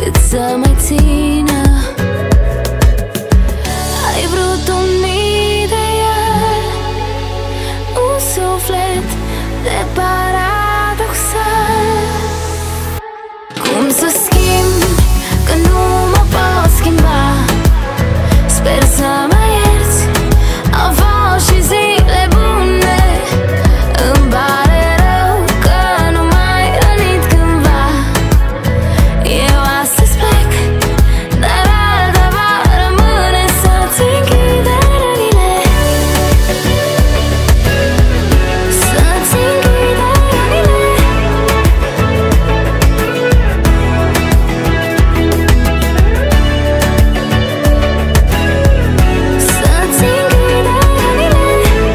cât să mai țină. Ai vrut un ideal, un suflet de paradoxal. Cum să schimb, că nu mă pot schimba? Sper să mă ierți, au fost și zile bune. Îmi pare rău că nu m-ai rănit cândva. Eu astăzi plec, dar alta va rămâne să-ți închide rănile. Să-ți închide rănile. Să-ți închide rănile.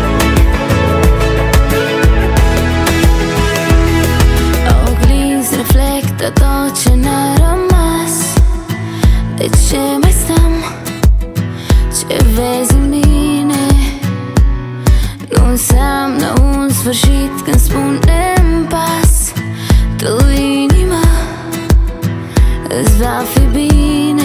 Oglinzi reflectă tot ce n-a rămas. De ce mai stăm? Ce vezi în mine nu înseamnă un sfârșit când spunem pas. Tu, inima, îți va fi bine.